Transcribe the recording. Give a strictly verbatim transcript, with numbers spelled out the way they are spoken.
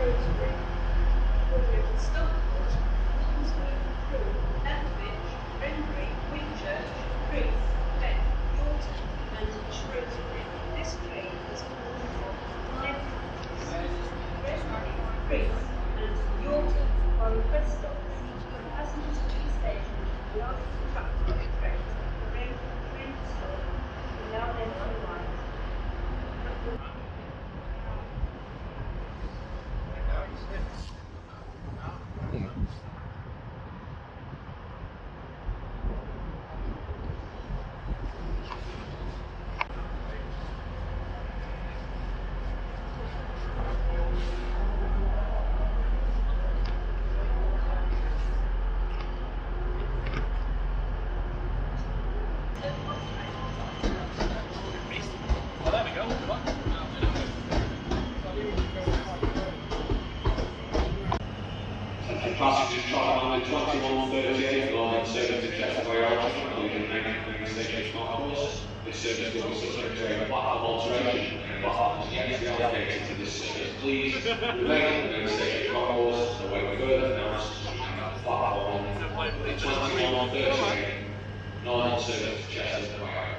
Shrewsbury, Woodridge, Stockport, Wilmslow, Crewe, Lethbridge, Renbury, Whitchurch, Chris, Beck, Yorton and Shrewsbury. This train is called for five passengers. Renbury, Chris and Yorton are request stops. For passengers to the station, we ask the tractor operator to arrange for the train to stop and allow them to arrive. Passengers travelling on the twenty-one thirty-eight line serving to Chester including main station concourse. This service will be subject to a platform alteration and platforms yet to be allocated to this service. Please remain in the main station concourse and await further announcements at the platform. The twenty-one thirty-eight normal service to Chester.